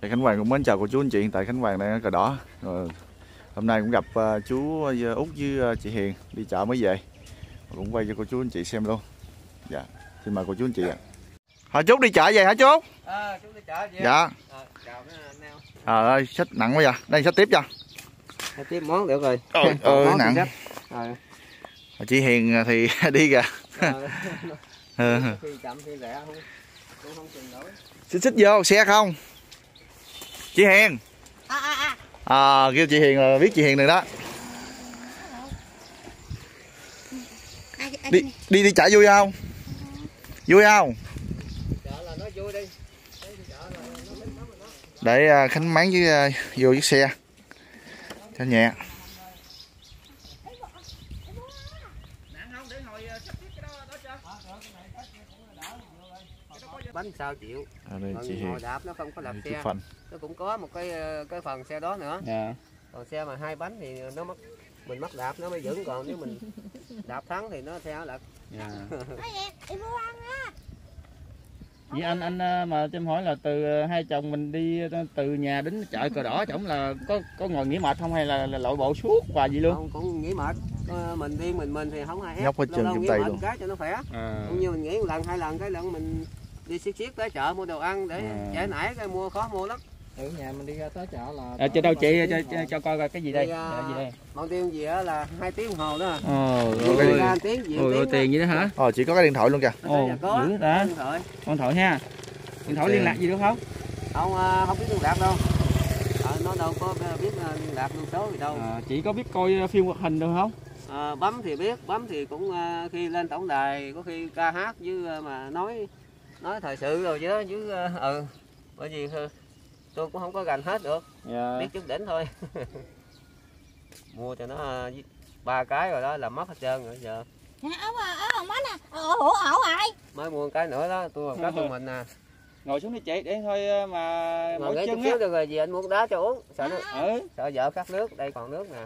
Khánh Hoàng cũng mến chào cô chú anh chị. Hiện tại Khánh Hoàng đang ở Cờ Đỏ. Hôm nay cũng gặp chú Út với chị Hiền đi chợ mới về, cũng quay cho cô chú anh chị xem luôn. Dạ, xin mời cô chú anh chị ạ. Hả chú đi chợ về hả chú? Chú đi chợ về. Dạ. Chào anh Neo. Ơi, sách nặng quá vậy. Đây sách tiếp cho. Tiếp món được rồi. Ơi nặng. Chị Hiền thì đi kìa. Khi chậm khi rẻ cũng không chừng nổi. Xích vô xe không? Chị Hiền. Kêu chị Hiền là biết chị Hiền rồi đó. Đi chợ vui không? Vui không? Chợ là nó vui đi. Để Khánh máng với vô chiếc xe cho nhẹ. Bánh sao chịu. Đây chị Hiền. Ngồi đạp nó không có đạp xe. Nó cũng có một cái phần xe đó nữa. Còn xe mà 2 bánh thì nó mất, mình mất đạp nó mới vững, còn nếu mình đạp thắng thì nó theo lật. Vậy anh mà cho em hỏi là từ hai chồng mình đi từ nhà đến chợ Cờ Đỏ chổng là có ngồi nghỉ mệt không hay là lội bộ suốt và gì luôn? Không, cũng nghỉ mệt. Mình đi mình thì không ai ép. Nhóc hết chân trong tay luôn. Cái cho nó khỏe. Cũng như mình nghỉ 1 lần 2 lần cái lần mình đi xiết tới chợ mua đồ ăn để trễ nải cái mua khó mua lắm. Ở nhà mình đi ra tới chợ là Cho đâu chị cho coi coi cái gì đây? Bao tiêu gì á là 2 tiếng đồng hồ đó. Tiền gì đó hả? Chị có cái điện thoại luôn kìa. Dữ đó. Con thoại ha. Điện thoại liên lạc gì được không? Không biết liên lạc đâu. Nó đâu có biết liên lạc luôn số gì đâu. Chị có biết coi phim hoạt hình được không? Bấm thì biết, bấm thì cũng khi lên tổng đài có khi ca hát với mà nói thời sự rồi chứ bởi vì tôi cũng không có gành hết được. Biết chút đỉnh thôi. Mua cho nó 3 cái rồi đó là mất hết trơn rồi giờ. Mới mua cái nữa đó, tôi cái của mình nè. Ngồi xuống đi chị để thôi mà ngồi chân chút xíu được rồi, gì anh mua đá cho uống. Sợ sợ vợ khát nước, đây còn nước nè.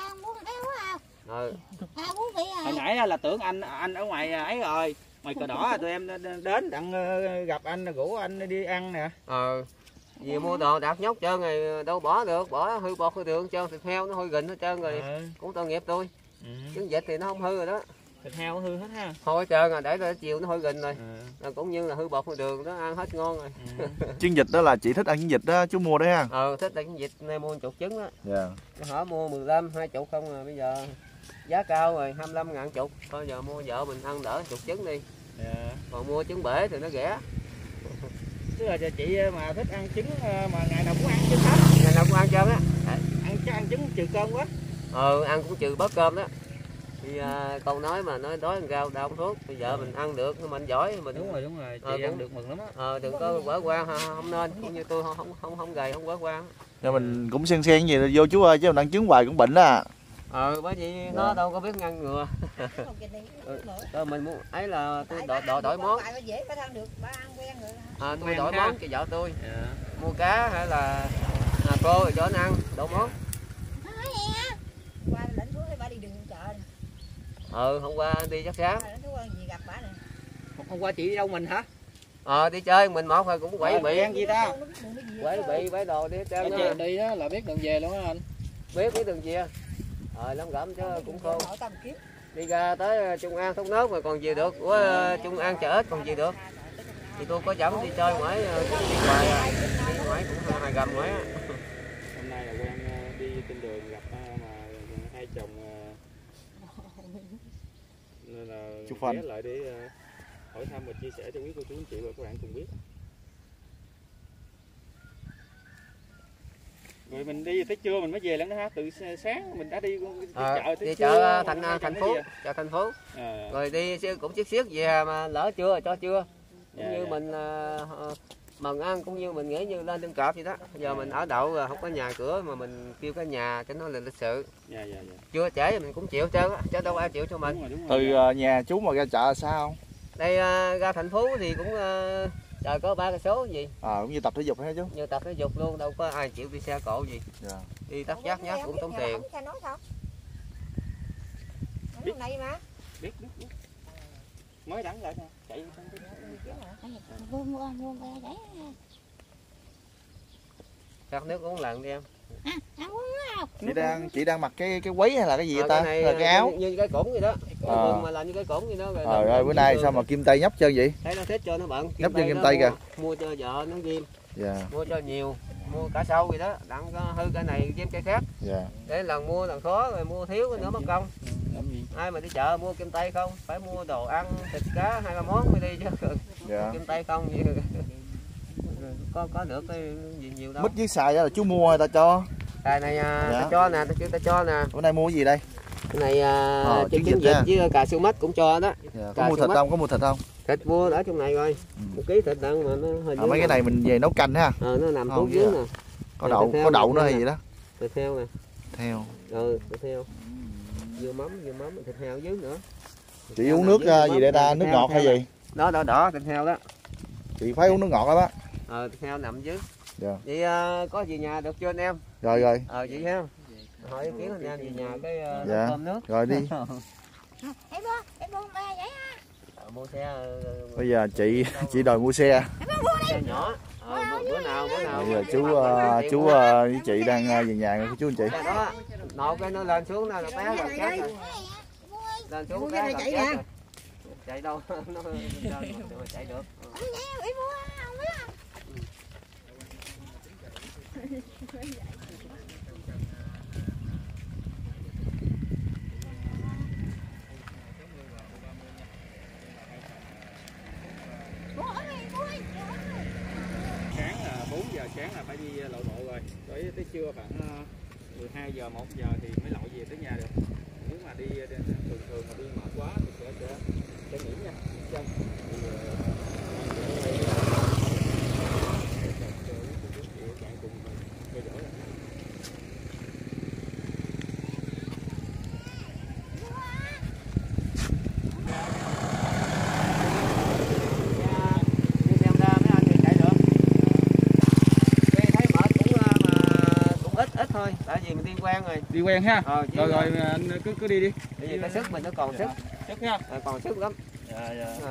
Hồi nãy là tưởng anh ở ngoài ấy rồi, ngoài Cờ Đỏ tụi em đến đặng gặp anh rủ anh đi ăn nè. Vì mua đồ đạp nhóc trơn rồi đâu bỏ được, bỏ hư bột hư đường trơn, thịt heo nó hôi gình hết trơn rồi. Cũng tội nghiệp tôi. Trứng vịt thì nó không hư rồi đó. Thịt heo hư hết ha. Thôi hết trơn rồi, để tới chiều nó hôi gình rồi. Cũng như là hư bột hư đường đó, ăn hết ngon rồi. Trứng vịt đó là chị thích ăn trứng vịt đó chú mua đấy ha. Thích ăn trứng vịt nên mua 10 trứng đó. Dạ. Hở mua 15, 20 không à, bây giờ giá cao rồi, 25 ngàn chục. Thôi giờ mua vợ mình ăn đỡ 10 trứng đi. Còn mua trứng bể thì nó rẻ. Tức là chị mà thích ăn trứng mà ngày nào cũng ăn trứng hết. Ngày nào cũng ăn trơn á. Ăn trứng trừ cơm quá. Ăn cũng trừ bớt cơm đó. Thì câu nói mà nói đói ăn rau đau thuốc. Bây giờ mình ăn được nhưng mà anh giỏi mình. Đúng rồi, chị ăn được mừng lắm á. Đừng có quở quan, không nên. Cũng như tôi không gầy, không quở quan. Giờ mình cũng xen gì vô chú ơi, chứ mình ăn trứng hoài cũng bệnh đó. Bởi vì nó đâu có biết ngăn ngừa. Mình muốn ấy là tôi đổi món. Tôi đổi món cho vợ tôi. Mua cá hay là cô rồi cho nó ăn, đổi món. Hôm qua đi chắc sáng. Hôm qua chị đi đâu mình hả? Đi chơi mình một rồi cũng quậy bị. Gì ta? Quậy bị bãi đồ đi hết trơn đó. Đi đó là biết đường về luôn á anh. Biết đường về. Lắm gẫm chứ cũng khô. Đi ra tới Trung An Thốt Nốt mà còn về được, của Trung An Chợ Ếch còn về được. Thì tôi có dẫn đi chơi ngoài, đi ngoài cũng hai gầm ngoài á. Hôm nay là Quang đi trên đường gặp mà hai chồng nên là ghé lại để hỏi thăm và chia sẻ cho quý cô chú anh chị và các bạn cùng biết. Rồi mình đi tới trưa mình mới về lắm đó hả? Từ sáng mình đã đi chợ tới chợ thành phố. Rồi đi cũng xiết về mà lỡ trưa cho trưa. Cũng như mình mần ăn cũng như mình nghĩ như lên trên cọp vậy đó. Giờ mình ở đậu rồi không có nhà cửa mà mình kêu cái nhà cho nó là lịch sự. Chưa trễ mình cũng chịu trơn á, chứ đâu ai chịu cho mình. Từ nhà chú mà ra chợ sao? Đây ra thành phố thì cũng trời có 3 cây số gì. Cũng như tập thể dục hả chú? Như tập thể dục luôn, đâu có ai chịu đi xe cộ gì. Đi tắt giác nhát cũng tốn tiền. Biết. Mới đắng lại nè, chạy Khát nước uống lần đi em. Chị đang mặc cái quấy hay là cái gì vậy ta? Cái này Là cái áo. như cái củng vậy đó. Cái mà làm như cái củng vậy đó. Trời ơi, bữa nay sao mà kim tây nhóc trơn vậy? Thấy nó thích cho nó bận. Nhóc chân kim tây kìa. Mua cho vợ nó ghim. Dạ. Mua cho nhiều, mua cả sâu vậy đó, đặng hư cái này ghim cây khác. Dạ. Để lần mua lần khó rồi mua thiếu cái nữa mất công. Ai mà đi chợ mua kim tây không, phải mua đồ ăn, thịt cá 2-3 món mới đi chứ. Dạ. Kim tây không gì có được cái gì nhiều đâu. Mít với xài đó là chú mua hay ta cho? Cái này Dạ. ta cho nè, ta cho nè. Bữa nay mua cái gì đây? Cái này trứng trứng vịt vịt với cà siêu mít cũng cho đó. Dạ. Có mua thịt không? Có mua thịt không? Thịt mua ở trong này rồi. 1 ký thịt đặng mà nó hơi Mấy cái này mình về nấu canh ha. nó nằm Ngon tuốt dưới nè. Có đậu nữa hay gì đó. Thịt heo nè. Theo. Thịt heo. Dưa mắm, thịt heo dưới nữa. Chị uống nước gì để ta? Nước ngọt hay gì? Đó, thịt heo đó. Chị phải uống nước ngọt đó. Thịt heo nằm dưới. Dạ. Vậy có gì nhà được chưa anh em? Rồi. Chị ha. Hỏi ý kiến anh em về nhà cái Dạ. cơm nước. Rồi đi. Em buông mẹ vậy ha. Mua xe. Bây giờ chị đòi mua xe. Xe nhỏ. Bữa nào. Bây giờ chú với chị đang về nhà của chú anh chị. Đó, nộp cái nó lên xuống nó té rồi chết rồi. Lên xuống té rồi chết rồi. Chạy đâu nó chạy được. Sáng là 4 giờ sáng là phải đi lội bộ rồi, tới trưa khoảng 12 giờ 1 giờ thì mới lội về tới nhà được. Nếu mà đi thường mà đi mệt quá thì sẽ nghỉ nha. Chân. Thôi, tại vì mình đi quen rồi. Đi quen ha. Rồi anh cứ đi. Tại vì cái sức mình nó còn sức. Sức ha. Còn sức lắm. Dạ.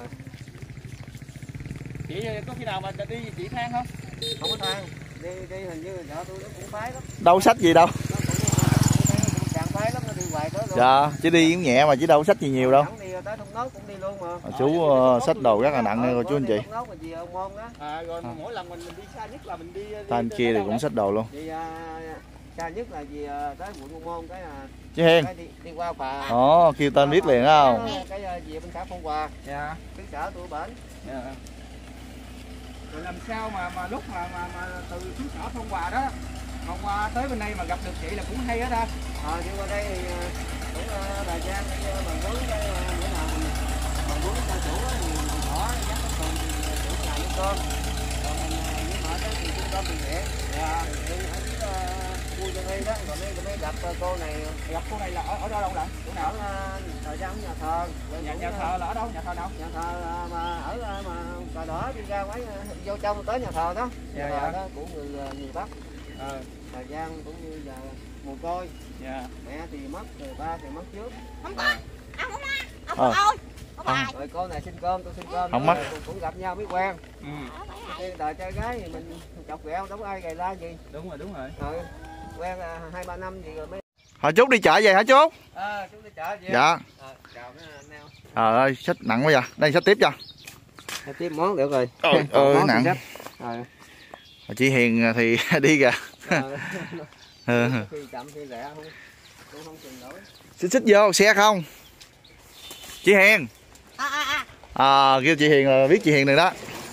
Chị có khi nào mà đi chị than không? Không có than. Đi hình như vợ tôi nó cũng phái lắm. Đâu sách gì đâu. Nó cũng càng phái lắm, nó đi hoài tới luôn. Dạ, chỉ đi cũng nhẹ mà chứ đâu sách gì nhiều đâu. Đi tới Thung Nốt cũng đi luôn mà. Chú xách đồ rất là nặng nha chú anh chị. Thung Nốt mà gì ông Môn đó. Rồi mỗi lần mình đi xa nhất là mình đi Thanh kia thì cũng xách đồ luôn. Đi xa nhất là gì tới quận Ô Môn cái Chị Hiền. Đi qua Phà. Kêu tên biết liền không? Cái gì bên xã Phong Hòa. Dạ. Cái xã tôi bển. Dạ. Rồi làm sao mà lúc mà từ xuống xã Phong Hòa đó mà qua tới bên đây mà gặp được chị là cũng hay hết ha. Đi qua đây thì cũng bà Giang đi bằng vốn cái bữa nào mình bằng vốn cho chủ thì mình bỏ giá còn chủ nhà với con. Còn mình với mở đó thì trung tâm bệnh viện. Dạ. Đi ở khu Dân Y đó rồi mới gặp cô này. Gặp cô này là ở đâu lận? Chỗ nào? Ở thời gian nhà thờ. Nhà thờ là ở đâu? Nhà thờ nào? Nhà thờ mà ở mà cờ đỏ đi ra ngoài vô trong tới nhà thờ đó. Nhà thờ đó của người Bắc. Thời gian cũng như là mồ côi. Dạ. Mẹ thì mất rồi ba thì mất trước. Không có. Ông không ra. Ông không ơi. Ông bà. Rồi cô này xin cơm, tôi xin cơm. Không mất. Cũng gặp nhau mới quen. Đời trai gái thì mình chọc ghẹo đâu có ai gầy la gì. Đúng rồi. Rồi quen 2-3 năm gì rồi mới. Hồi Trúc đi chợ về hả chú? Chúng đi chợ về. Dạ. Chào mấy anh em. Trời ơi, xách nặng quá vậy. Đây xách tiếp cho. Tiếp món được rồi. Ơi nặng. Rồi. Chị Hiền thì đi kìa. Khi chậm khi lẹ cũng không chừng nổi. Xích vô xe không? Chị Hiền. Kêu chị Hiền là biết chị Hiền rồi đó.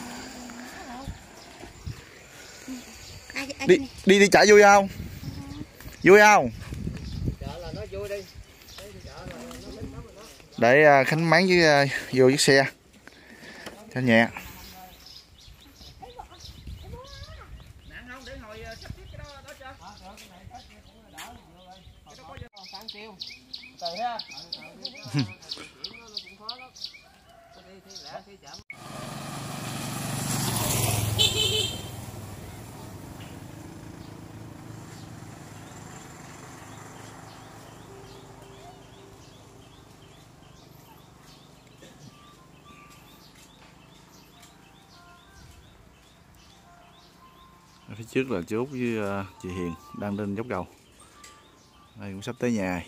Đi chợ vui không? Vui không? Chợ là nó vui đi. Để Khánh máng với vô chiếc xe cho nhẹ. Phía trước là chú Út với chị Hiền đang lên dốc cầu. Đây cũng sắp tới nhà.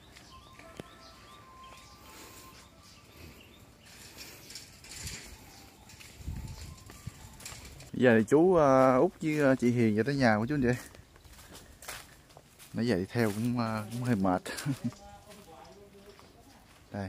Bây giờ thì chú Út với chị Hiền về tới nhà của chú anh chị. Nãy giờ đi theo cũng hơi mệt. Đây.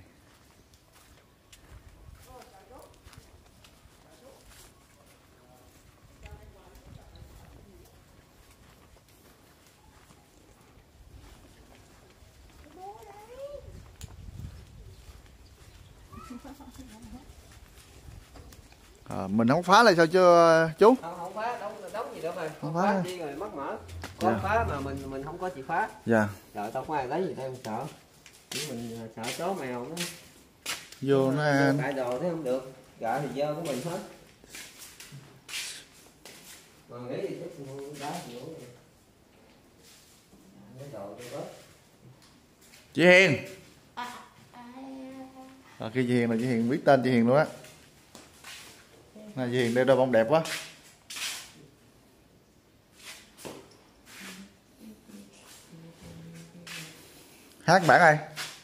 Mình không phá lại sao chưa chú? Không phá, đóng gì đâu rồi. Không Không phá. phá chi rồi mất mở. Có Dạ. phá mà mình không có chìa khóa. Dạ. Trời, tao có ai lấy gì đây không sợ. Chỉ mình sợ chó mèo nó Vô nó ăn. cãi đồ thế không được. Gạ thì dơ của mình hết. Mà nghĩ thì chút đá nữa. Cái đồ cho bớt. Chị Hiền. Khi chị Hiền là chị Hiền biết tên chị Hiền luôn á. Này chị Hiền đeo đôi bông đẹp quá. Hát bản ai?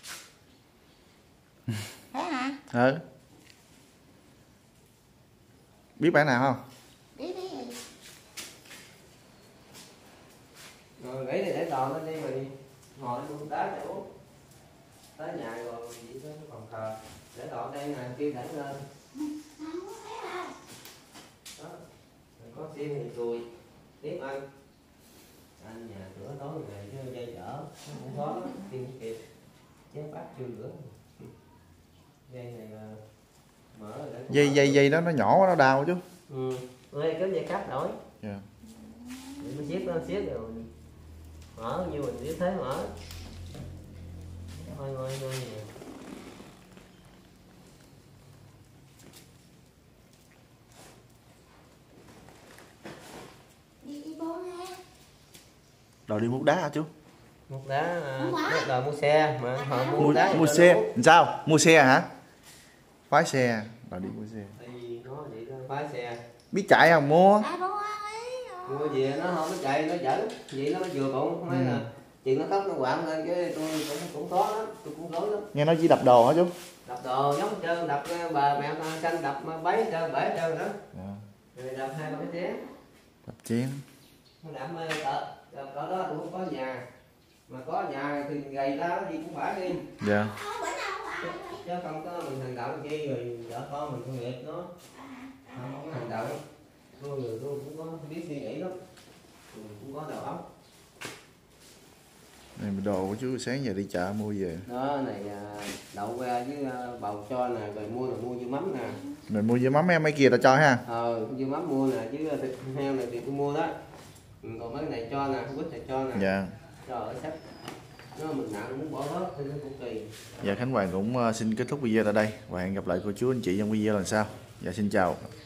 Thế hả? Ừ. Biết bản nào không? Đi đi. Rồi nghĩ thì để đồ nó đi rồi ngồi luôn đá để uống. Tới nhà rồi chỉ có cái phòng thờ. Để đồ đây nè, kêu để lên. Đó. Có xiên thì cùi tiếp ăn. Anh nhà cửa tối ngày chứ dây dở không có xiên kịp. Chén bát chưa rửa. Dây này là mở để Dây đó nó nhỏ quá nó đau chứ. ừ. Đây cái dây cắt đổi. Dạ. Để nó siết rồi mở như mình biết thế mở. Thôi. Đi bố ha. Rồi đi múc đá hả chú? Múc đá bắt đầu mua xe mà họ mua đá Mua xe. Sao? Mua xe hả? Phái xe. Rồi đi mua xe. thì nó vậy đó, phá xe Biết chạy không mua? À bố ăn ấy. mua gì nó không có chạy nó dẫn vậy nó vừa cũng nói là chuyện nó khóc nó quặn lên cái tôi cũng khó lắm, tôi cũng rối lắm. Nghe nói chỉ đập đồ hả chú? Đập đồ giống trơn, đập bà mẹ xanh đập bấy trơn bể trơn đó. Dạ. Rồi đập 2-3 cái chén. Đập chén. Nó đập cỡ đó tôi không có nhà. Mà có nhà thì gầy ra gì cũng phải đi. Dạ. Chứ không có mình hành động chi rồi vợ con mình công nghiệp nó không có hành động. Tôi cũng có biết suy nghĩ lắm. Tôi cũng có đầu óc. Này đồ của chú sáng giờ đi chợ mua về. Đó này đậu que với bầu cho nè, rồi mua là mua dưa mắm nè. Mình mua dưa mắm mấy kia ta cho ha. Dưa mắm mua nè, chứ thịt heo này thì tôi mua đó. Còn mấy này cho nè, quýt này cho nè. Dạ. Cho ở sách. Nó mình nặng muốn bỏ hết thì nó cũng kỳ. Dạ Khánh Hoàng cũng xin kết thúc video tại đây và hẹn gặp lại cô chú anh chị trong video lần sau. Dạ xin chào.